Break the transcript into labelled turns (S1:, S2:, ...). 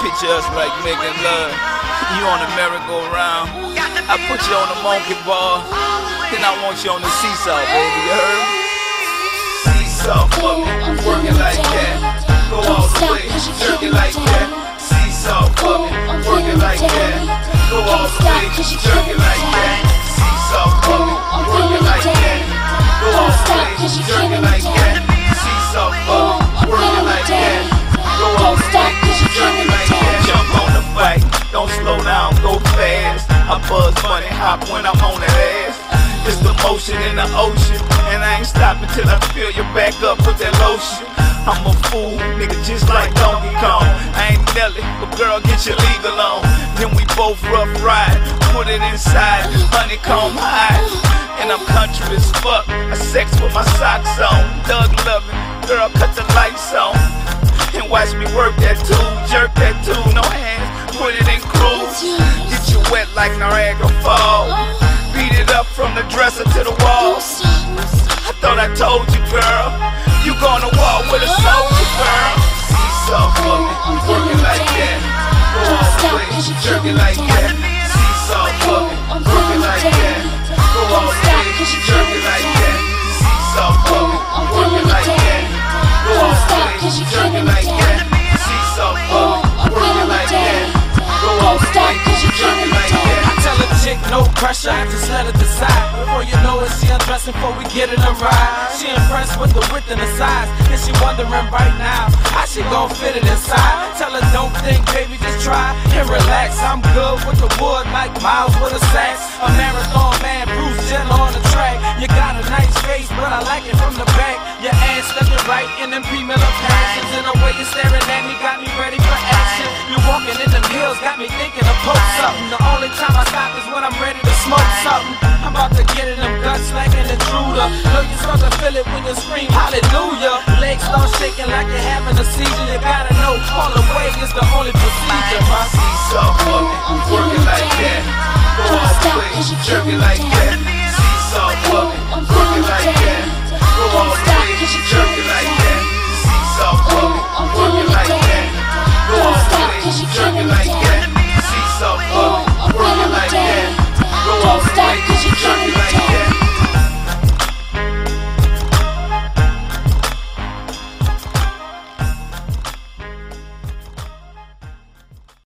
S1: picture us like making love. You on the merry-go-round, I put you on the monkey bar, then I want you on the seesaw, baby, you heard me? Seesaw for me, working like that. Go all the way, jerking like that. Seesaw for me, working like that. Go all the way, jerking like that. Seesaw for me, working like that. Go all the way, jerking like that. Seesaw for me, working like that. Go all the way, jerking like that. Jump on the bike, don't slow down, go fast. I buzz money, hop when I'm on that ass. It's the motion in the ocean, and I ain't stopping till I fill your back up with that lotion. I'm a fool, nigga, just like Donkey Kong. I ain't Nelly, but girl, get your legal on. Then we both rough ride, put it inside, honeycomb high. And I'm country as fuck, I sex with my socks on. Doug loving, girl, cut the lights on. And watch me work that tool, jerk that tool, no hands, put it in cruise. Get you wet like Niagara Falls. Beat it up from the dresser to the walls. I thought I told you, girl, you gonna walk with a soldier, girl. Seesaw for me, working like that. Go all the way, jerking like that. Seesaw for me, working like that. Go all the way, jerking like that. Seesaw for me, working like that. Go all the way, jerking like that. Seesaw for me, working like that. Go all the way, jerking like that.
S2: Tell a chick no pressure, I just let her decide. Before you know it, she undressing before we get in a ride. She impressed with the width and the size, and she wondering right now how she gon' fit it inside. Tell her don't think, baby, just try and relax. I'm good with the wood like Miles with a sax. A marathon man, Bruce Jenner on the track. You got a nice face, but I like it from the back. Your ass looking right in them P-Miller passions, and the way you're staring at me got me ready for action. You walking in them hills got me thinking of poke something. The only time I stop is when I'm ready to smoke something. I'm about to get in them guts like an intruder. Know you start to feel it when you scream hallelujah. Legs start shaking like you're having a seizure. You gotta know all the way is the only procedure. My
S1: seesaw for me, working like that. Go all the way, jerking like that. Seesaw for me.